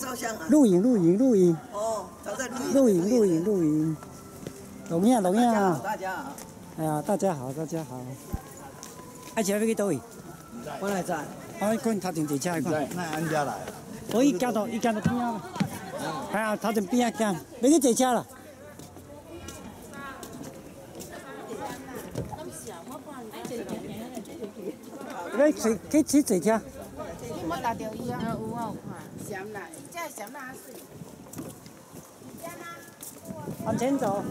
照相啊？ 录影。 哦，他在录影。龙呀。 大家好。 哎呀，大家好。阿姐要去倒位？ 我来在。 我看头前坐车看。 那安家来。 我伊行到边啊。哎呀，头前边啊行，要去坐车啦。要去坐车。 我打掉伊啊，有看，咸啦，这咸啦水。 往前走。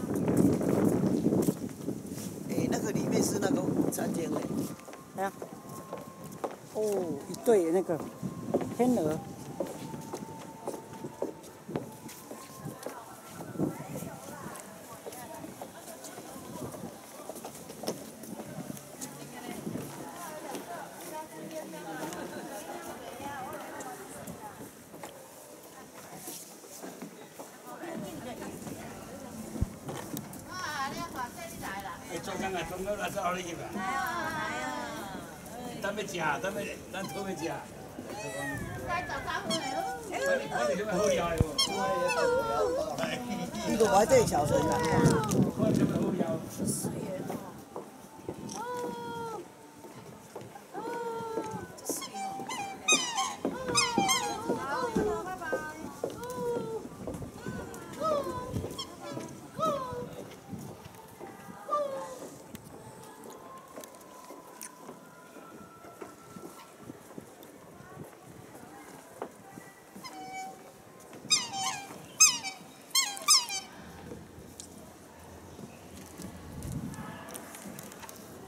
哎，那个里面是那个餐厅哎。 哎呀，哦，一对那个天鹅。 中间啊，中到哪找你去吧？等要食，等讨要食。 来找咖啡哦。 我哋好料的喎。 呢個位真係潮水㗎。 我哋好料。